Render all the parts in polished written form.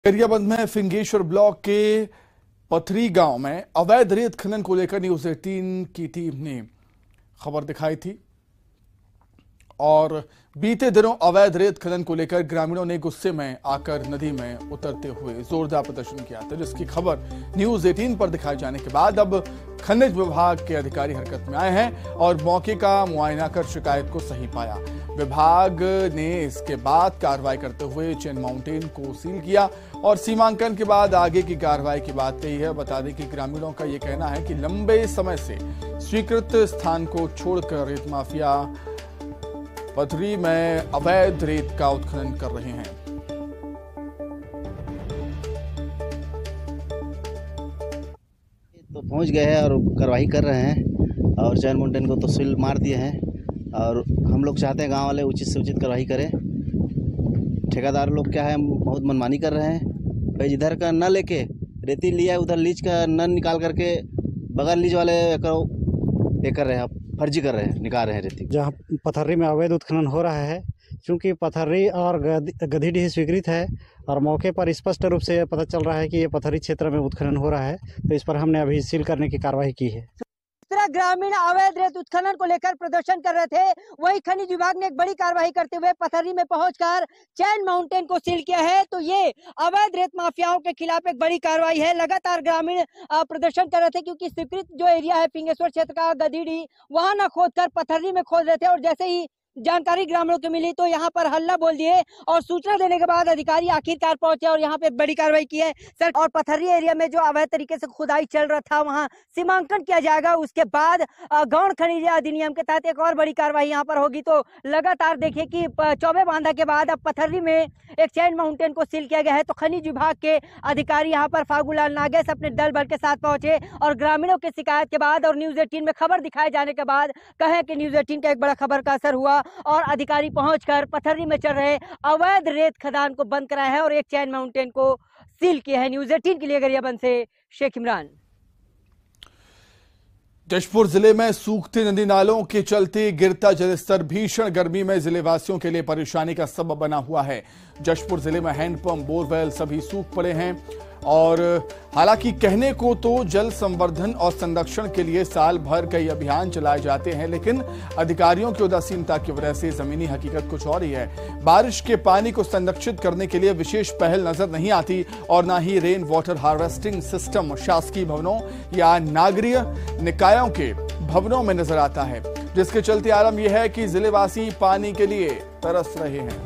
गरियाबंद में फिंगेश्वर ब्लॉक के पथरी गांव में अवैध रेत खनन को लेकर न्यूज 18 की टीम ने खबर दिखाई थी और बीते दिनों अवैध रेत खनन को लेकर ग्रामीणों ने गुस्से में आकर नदी में उतरते हुए जोरदार प्रदर्शन किया था, जिसकी खबर न्यूज 18 पर दिखाए जाने के बाद अब खनिज विभाग के अधिकारी हरकत में आए हैं और मौके का मुआयना कर शिकायत को सही पाया। विभाग ने इसके बाद कार्रवाई करते हुए चैन माउंटेन को सील किया और सीमांकन के बाद आगे की कार्रवाई की बात कही है। बता दें कि ग्रामीणों का यह कहना है कि लंबे समय से स्वीकृत स्थान को छोड़कर रेत माफिया पथरी में अवैध रेत का उत्खनन कर रहे हैं। तो पहुंच गए हैं और कार्रवाई कर रहे हैं और चैन माउंटेन को तो सील मार दिए हैं और हम लोग चाहते हैं गांव वाले उचित से उचित कार्रवाई करें। ठेकेदार लोग क्या है बहुत मनमानी कर रहे हैं, भाई जिधर का न लेके रेती लिया उधर लीज का न निकाल करके बगैर लीज वाले ये कर रहे हैं, फर्जी कर रहे हैं, निकाल रहे हैं रेती। जहाँ पथरी में अवैध उत्खनन हो रहा है, क्योंकि पथरी और गधीडीह स्वीकृत है और मौके पर स्पष्ट रूप से पता चल रहा है कि ये पथरी क्षेत्र में उत्खनन हो रहा है, तो इस पर हमने अभी सील करने की कार्रवाई की है। ग्रामीण अवैध रेत उत्खनन को लेकर प्रदर्शन कर रहे थे, वही खनिज विभाग ने एक बड़ी कार्रवाई करते हुए पथरी में पहुंचकर चैन माउंटेन को सील किया है। तो ये अवैध रेत माफियाओं के खिलाफ एक बड़ी कार्रवाई है। लगातार ग्रामीण प्रदर्शन कर रहे थे क्योंकि स्वीकृत जो एरिया है फिंगेश्वर क्षेत्र का गधीडी, वहां न खोदकर पथरी में खोद रहे थे और जैसे ही जानकारी ग्रामीणों को मिली तो यहाँ पर हल्ला बोल दिए और सूचना देने के बाद अधिकारी आखिरकार पहुंचे और यहाँ पे बड़ी कार्रवाई की है सर। और पथरी एरिया में जो अवैध तरीके से खुदाई चल रहा था वहाँ सीमांकन किया जाएगा, उसके बाद गौण खनिज अधिनियम के तहत एक और बड़ी कार्रवाई यहाँ पर होगी। तो लगातार देखिए कि चौबे बांधा के बाद अब पथरी में एक चैन माउंटेन को सील किया गया है। तो खनिज विभाग के अधिकारी यहाँ पर फागुलाल नागेश अपने दल बल के साथ पहुंचे और ग्रामीणों की शिकायत के बाद और न्यूज 18 में खबर दिखाए जाने के बाद कहे कि न्यूज 18 का एक बड़ा खबर का असर हुआ और अधिकारी पहुंचकर पथरी में चल रहे अवैध रेत खदान को बंद कराया है और एक चैन माउंटेन को सील किया है। न्यूज 18 के लिए गरियाबंद से शेख इमरान। जशपुर जिले में सूखते नदी नालों के चलते गिरता जलस्तर भीषण गर्मी में जिलेवासियों के लिए परेशानी का सबब बना हुआ है। जशपुर जिले में हैंडपंप, बोरवेल सभी सूख पड़े हैं और हालांकि कहने को तो जल संवर्धन और संरक्षण के लिए साल भर कई अभियान चलाए जाते हैं, लेकिन अधिकारियों की उदासीनता की वजह से जमीनी हकीकत कुछ और ही है। बारिश के पानी को संरक्षित करने के लिए विशेष पहल नजर नहीं आती और न ही रेन वाटर हार्वेस्टिंग सिस्टम शासकीय भवनों या नागरिक निकायों के भवनों में नजर आता है, जिसके चलते आलम यह है कि जिलेवासी पानी के लिए तरस रहे हैं।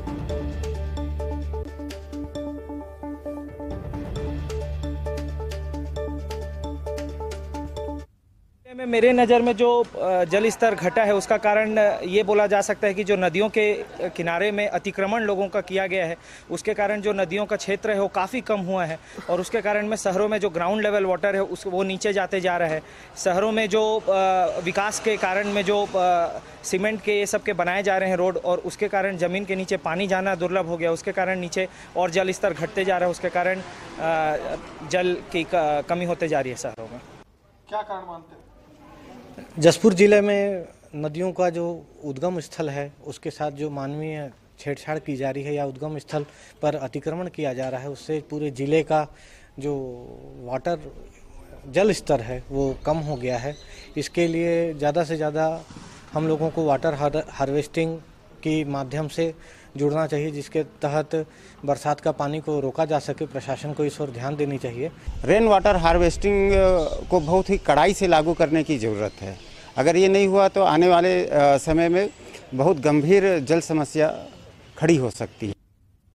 मेरे नज़र में जो जल स्तर घटा है उसका कारण ये बोला जा सकता है कि जो नदियों के किनारे में अतिक्रमण लोगों का किया गया है, उसके कारण जो नदियों का क्षेत्र है वो काफ़ी कम हुआ है और उसके कारण में शहरों में जो ग्राउंड लेवल वाटर है वो नीचे जाते जा रहा है। शहरों में जो विकास के कारण में जो सीमेंट के ये सब के बनाए जा रहे हैं रोड, और उसके कारण ज़मीन के नीचे पानी जाना दुर्लभ हो गया, उसके कारण नीचे और जल स्तर घटते जा रहा है, उसके कारण जल की कमी होते जा रही है शहरों में। क्या कारण मानते हैं? जशपुर जिले में नदियों का जो उद्गम स्थल है उसके साथ जो मानवीय छेड़छाड़ की जा रही है या उद्गम स्थल पर अतिक्रमण किया जा रहा है, उससे पूरे जिले का जो वाटर जल स्तर है वो कम हो गया है। इसके लिए ज़्यादा से ज़्यादा हम लोगों को वाटर हार्वेस्टिंग के माध्यम से जुड़ना चाहिए, जिसके तहत बरसात का पानी को रोका जा सके। प्रशासन को इस ओर ध्यान देनी चाहिए। रेन वाटर हार्वेस्टिंग को बहुत ही कड़ाई से लागू करने की ज़रूरत है। अगर ये नहीं हुआ तो आने वाले समय में बहुत गंभीर जल समस्या खड़ी हो सकती है।